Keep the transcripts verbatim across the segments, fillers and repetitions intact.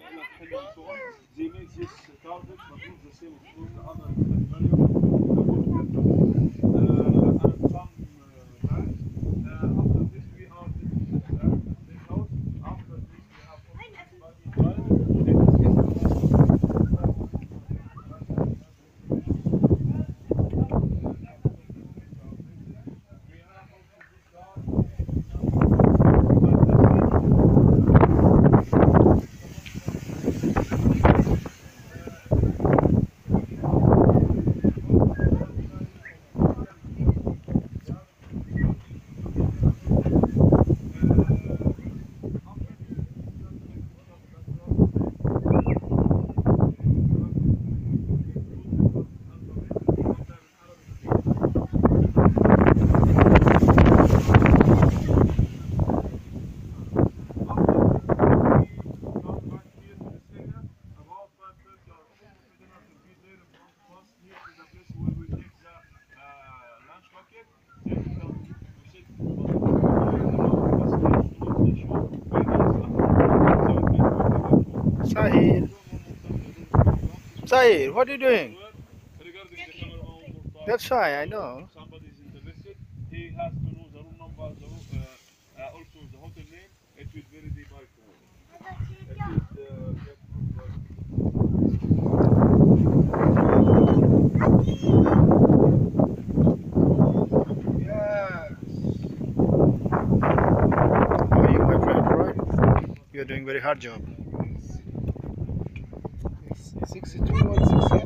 They make this carpet, but not the same as the other material. Uh, and some uh, bags. Uh, after this, we are visiting the back, this house. After this, we have Sahil, Sahil, what are you doing? regarding the camera on board. That's fine, I know. Somebody is interested, he has to know the room number, the room, uh, uh, also the hotel name. It will very deep by phone. It is uh, get How are you, my friend? Right? You're doing very hard job. sixty-two or sixty.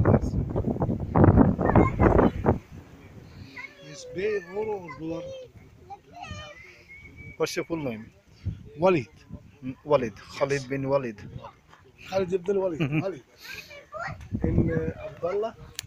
It's big all over. What's your full name? Walid. Mm, Walid. Khalid bin Walid. Khalid ibn Walid. Walid. In uh, Abdullah.